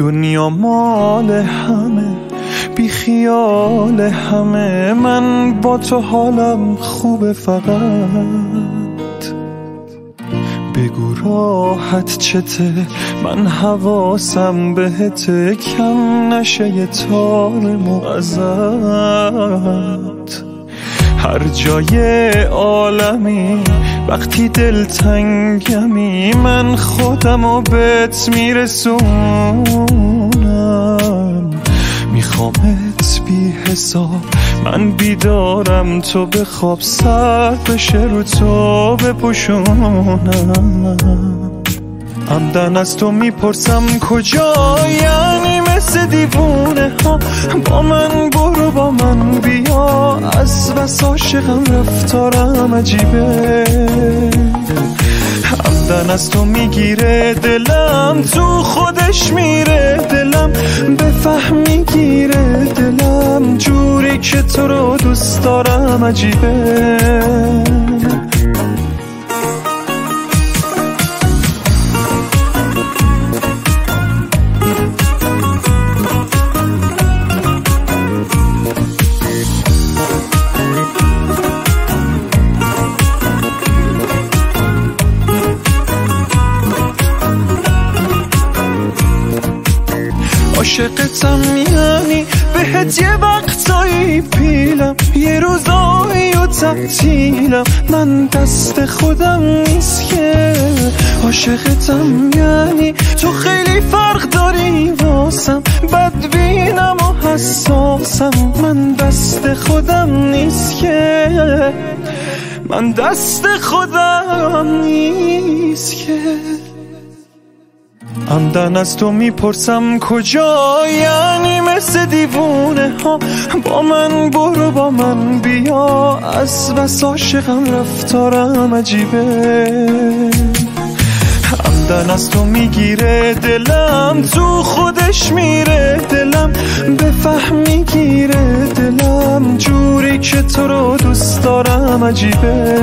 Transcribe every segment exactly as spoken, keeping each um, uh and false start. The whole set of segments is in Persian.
دنیا مال همه، بی خیال همه، من با تو حالم خوبه، فقط بگو راحت چته، من حواسم بهته، کم نشه یه تارمو ازت. هر جای عالمی وقتی دلتنگمی، من خودمو بهت میرسونم، میخوامت بی حساب، من بیدارم تو بخواب، سر بشه رو تو بپوشونم. عمدن از تو میپرسم کجا، یعنی مثل دیوونه ها با من برو با من بیا، از بس عاشقم رفتارم عجیبه. عمدن از تو میگیره دلم، تو خودش میره دلم، بفهم میگیره دلم، جوری که تو رو دوست دارم عجیبه. عاشقتم یعنی بهت یه وقتایی پیلم، یه روزایی و تعطیلم، من دست خودم نیست که. عاشقتم یعنی تو خیلی فرق داری واسم، بدبینم و حساسم، من دست خودم نیست که، من دست خودم نیست که. عمدن از تو میپرسم کجا، یعنی مثل دیوونه ها با من برو با من بیا، از بس عاشقم رفتارم عجیبه. عمدن از تو میگیره دلم، تو خودش میره دلم، بفهم میگیره دلم، جوری که تو رو دوست دارم عجیبه.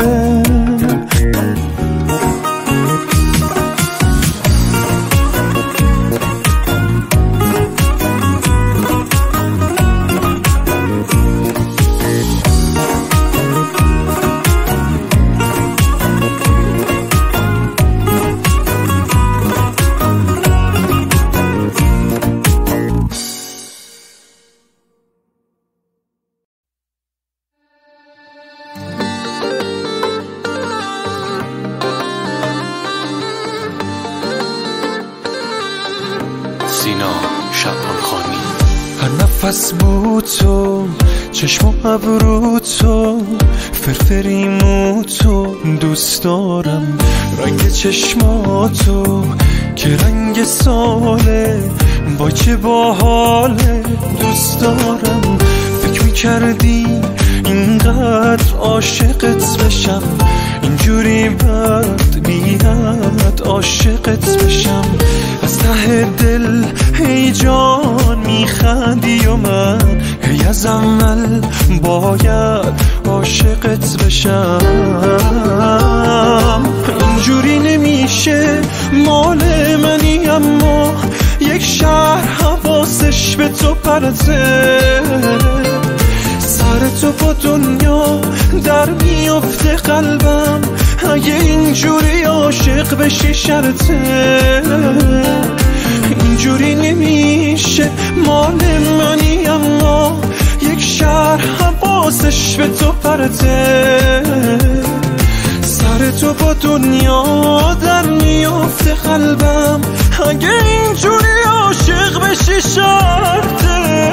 نفس بود تو، چشم و ابرو تو، فرفریمو تو، دوست دارم رنگ چشماتو که رنگ ساله، با چه باحاله، دوست دارم. فکر میکردی اینقدر عاشقت بشم، اینجوری بد بیاد عاشقت بشم، از ته دل هی جان میخندی و من هی از اول باید عاشقت بشم. اینجوری نمیشه مال منی، اما یک شهر حواسش به تو پرته، سر تو با دنیا در میفته قلبم، اگه اینجوری عاشق بشی شرطه. اینجوری نمیشه مال منی، اما یک شهر حواسش به تو پرته، سر تو با دنیا در میفته قلبم، اگه اینجوری عاشق بشی شرطه.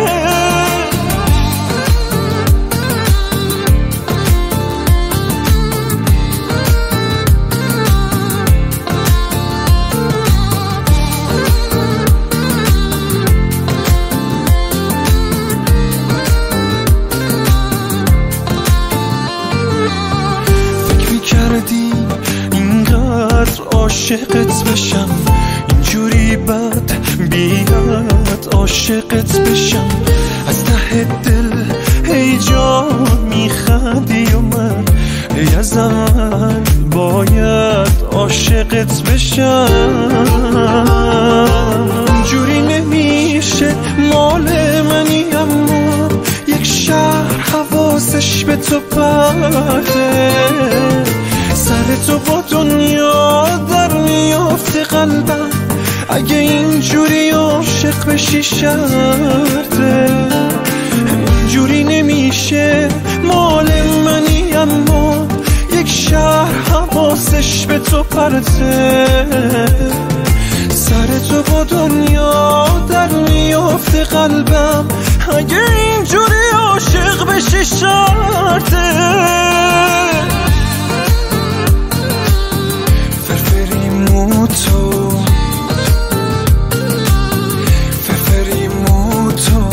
عاشقت بشم، اینجوری بد بیاد عاشقت بشم، از ته دل هی جان میخندی و من هی از اول باید عاشقت بشم. اینجوری نمیشه مال منی، اما یک شهر حواسش به تو پرده. سر تو با دنیا در میافته قلبم، اگه اینجوری عاشق بشی شرطه. اینجوری نمیشه مال منی، اما یک شهر حواسش به تو پرته. سر تو با دنیا در میافته قلبم، اگه اینجوری عاشق بشی شرطه. فرفری موتو فرفری موتو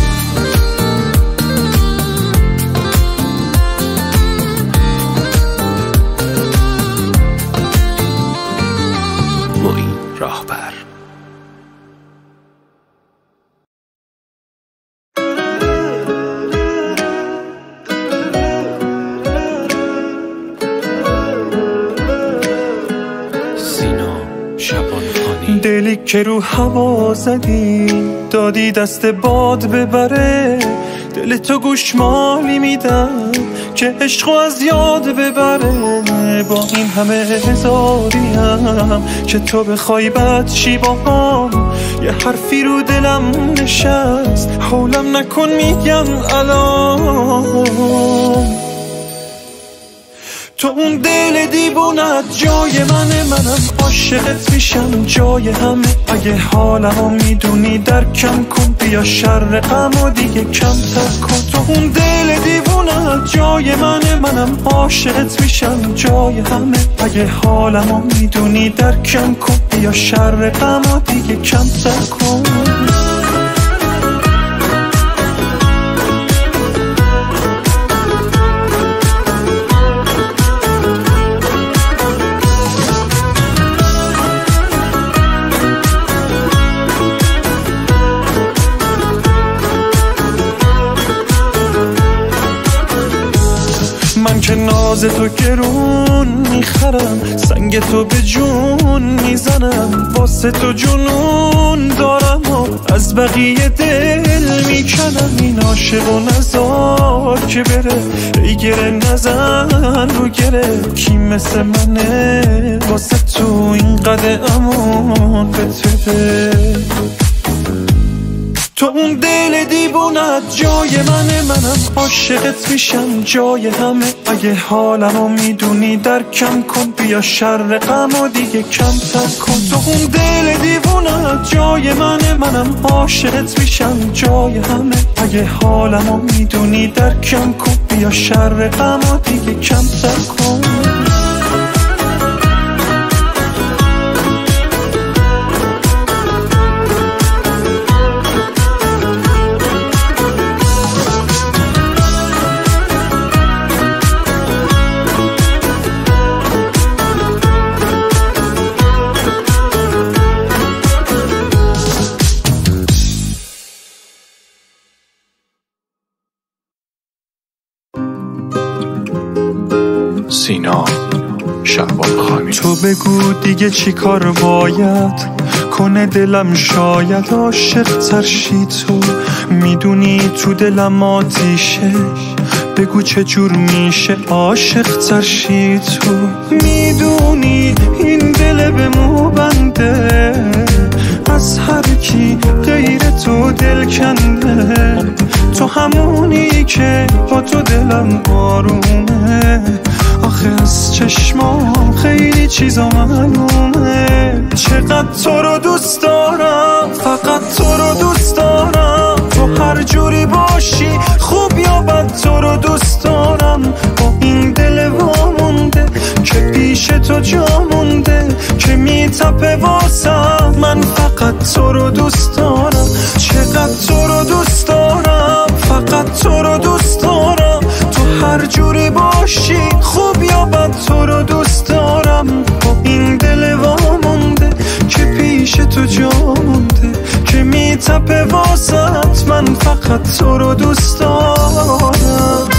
معین راهبر. دلی که رو هوا زدی دادی دست باد ببره، دل تو گوشمالی میدم که عشقو از یاد ببره. با این همه هزاریم که تو بخوای بد چی با هم، یه حرفی رو دلم نشست حولم نکن میگم الان. تو اون دل دیوونت جای منه، منم عاشقت میشم جای همه. اگه حالمو میدونی درکم کن، بیا شر غمو دیگه کم تر کن. تو اون دل دیوونت جای منه، منم عاشقت میشم جای همه. اگه حالمو میدونی درکم کن، بیا شر غمو دیگه کم تر کن. من که ناز تو گرون میخرم، سنگ تو به جون میزنم. واسه تو جنون دارم و از بقیه دل میکنم. این عاشق و نزار که بره، ای گره نزن رو گره. کی مثل منه واسه تو اینقدر امان بده. تو اون دل دیوونت جای منه، منم عاشقت میشم جای همه. اگه حالمو میدونی درکم کن، بیا شر غمو دیگه کم تر کن. تو اون دل دیوونت جای منه، منم عاشقت میشم جای همه. اگه حالمو میدونی درکم کن، بیا شر غمو دیگه کم تر کن. سینا شعبانخانی. تو بگو دیگه چی کار باید کنه دلم، شاید عاشق ترشی. تو میدونی تو دلم آتیشه، بگو چه جور میشه عاشق ترشی. تو میدونی این دل به مو بنده، از هر کی غیر تو دل کنده. تو همونی که با تو دلم آرومه، آخه از چشمام خیلی چیزا معلومه. چقدر تو رو دوست دارم، فقط تو رو دوست دارم. تو هر جوری باشی خوب یا بد، تو رو دوست دارم. با این دل وامونده که پیش تو جا مونده، که میتپه واسم. من فقط تو رو دوست دارم، چقدر تو رو دوست دارم. فقط تو رو دوست دارم. تو هر جوری باشی خوب یا بد، تو رو دوست دارم. با این دل وامونده که پیش تو جا مونده، که میتپه واسط. من فقط تو رو دوست دارم.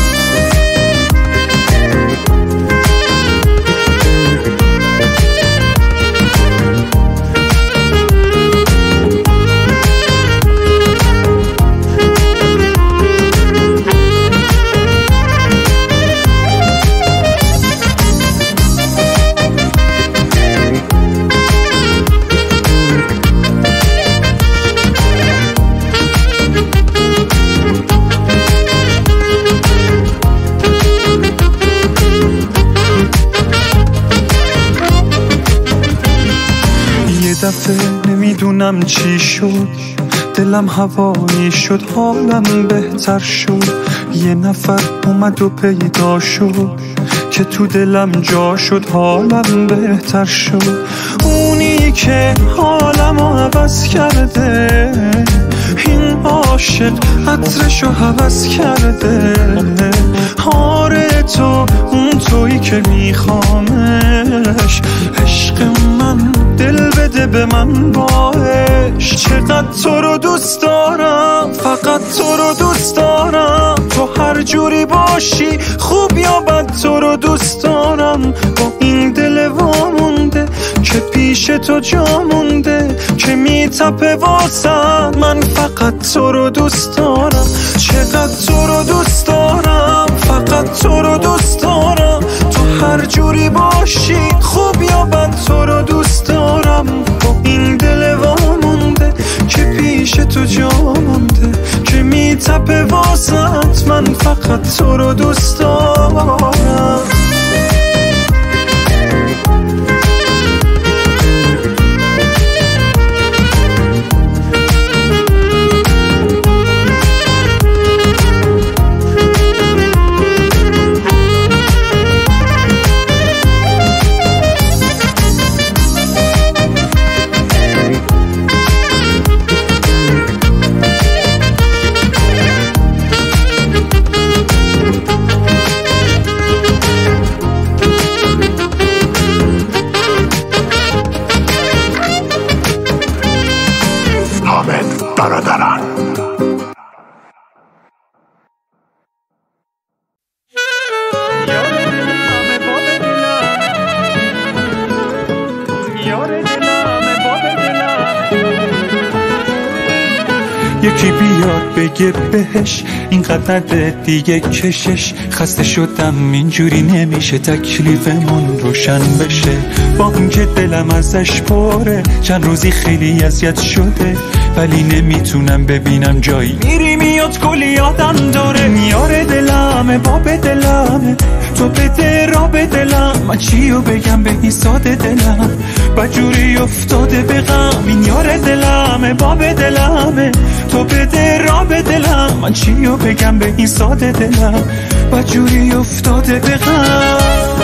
دفعه نمیدونم چی شد، دلم هوایی شد، حالم بهتر شد. یه نفر اومد و پیدا شد که تو دلم جا شد، حالم بهتر شد. اونی که حالمو عوض کرده، این عاشق عطرشو حوض کرده. آره تو اون تویی که میخوامش، عشق من دل بده به من باش. چقدر تو رو دوست دارم، فقط تو رو دوست دارم. تو هر جوری باشی خوب یا بد تو رو دوست دارم. با این دل وامونده که پیش تو جا مونده، که میتپه واسم، من فقط تو رو دوست دارم. چقدر تو رو دوست دارم، فقط تو رو دوست دارم. تو هر جوری باشی خوب یا بد تو رو دوست دارم. با این دل وامونده که پیش تو جا مونده، که میتپه واسط، من فقط تو رو دوست دارم. برادران. یکی بیاد بگه بهش اینقدر دیگه کشش، خسته شدم اینجوری نمیشه تکلیفمون روشن بشه. با اینکه دلم ازش پره، چند روزی خیلی اذیت شده، ولی نمیتونم ببینم جایی میری میاد کلی یادم داره. میاره دلمه باب دلمه، تو بده را به دلم، من چیو بگم به این ساده دلم، بجوری افتاده به غم. این یار دلمه باب دلمه، تو بده را به دلم، من چیو بگم به این ساده دلم، بجوری افتاده به غم.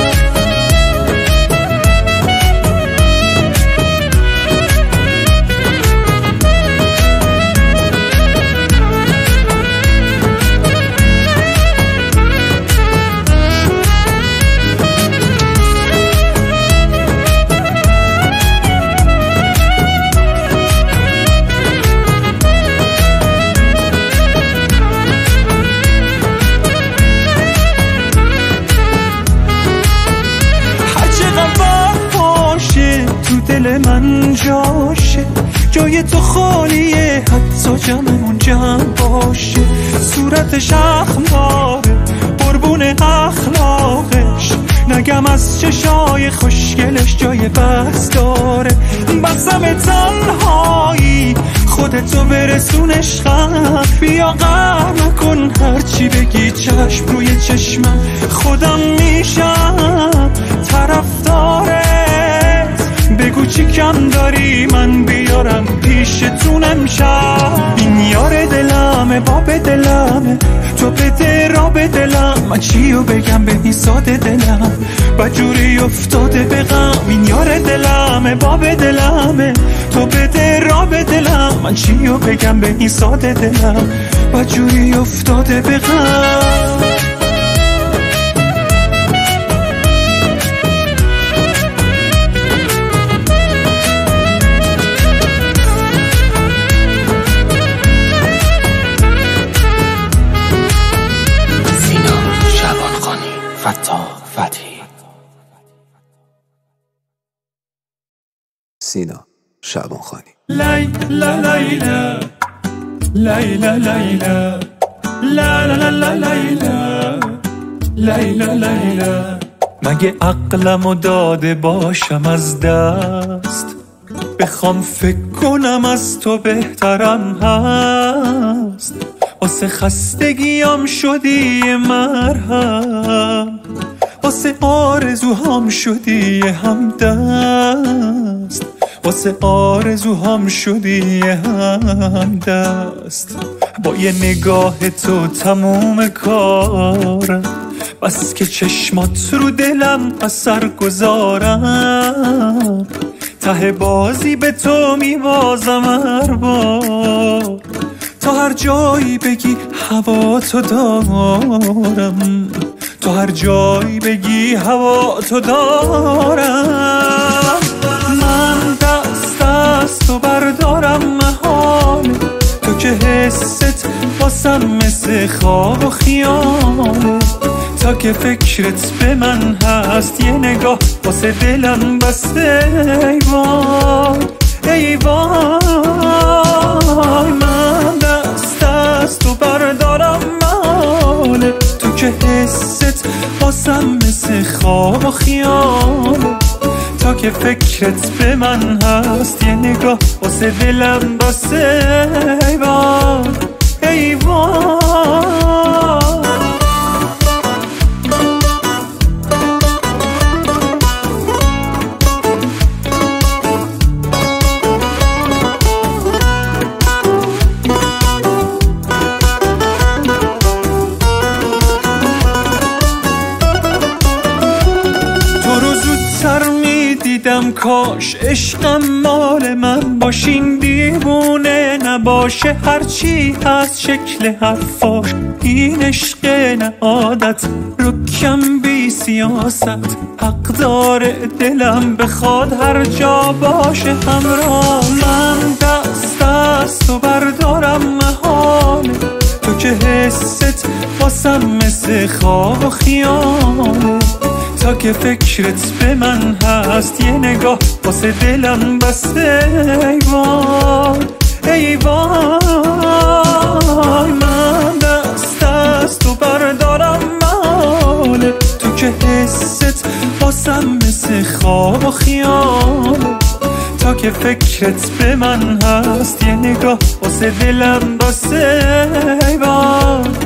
من جاشه جای تو خالیه، حتی جمعمون جمع باشه. صورتش اخم داره، قربون اخلاقش، نگم از چشای خوشگلش جای بس داره. بسم تنهایی خودتو برسون عشقم، بیا غم نکن هرچی بگی چشم روی چشمم، خودم میشم طرفدارت. بگو چی کم داری من بیارم پیشتون امشب. این یار دلمه باب دلمه، تو بده را به دلم، من چیو بگم به این ساده دلم، بجوری افتاده به غم. این یار دلمه باب دلمه، تو بده را به دلم، من چیو بگم به این ساده دلم، بجوری افتاده به غم. سینا شعبانخانی. لیلا لیلا لیلا لیلا لا لا لا لیلا لیلا لیلا. مگه عقلمو داده باشم از دست، بخوام فکر کنم از تو بهترم هست. واسه خستگیام شدی مرهم، واسه آرزوهام شدی همدست، واسه آرزوهام شدی هم دست، با یه نگاه تو تموم کارم، بس که چشمات رو دلم اثر گذارم، ته بازی به تو میبازم هر بار، تا هر جایی بگی هوا تو دارم، تو هر جایی بگی هوا تو دارم. من دست از تو بردارم محاله، تو که حست واسم مثل خواب و خیاله، تا که فکرت به من هست یه نگاه واسه دلم بسته. ای وای ای وای، من دست از تو بردارم محاله، تو که حست واسم مثل خواب و خیاله، تا که فکرت به من هست یه نگاه واسه دلم بسته. ای وای ای وای. دیدم کاش عشقم مال من باشین، دیوونه نباشه هرچی هست شکل حرفاش، این عشق نه عادت رکم بی سیاست، حق داره دلم بخواد هر جا باشه همراه. من دست از تو بردارم محاله، تو که حست واسم مثل خواب و خیاله، تا که فکرت به من هست یه نگاه واسه دلم بسته. ای وای ای وای، من دست از تو بردارم محاله، تو که حست واسم مثل خواب و خیاله، تا که فکرت به من هست یه نگاه واسه دلم بسته. ای وای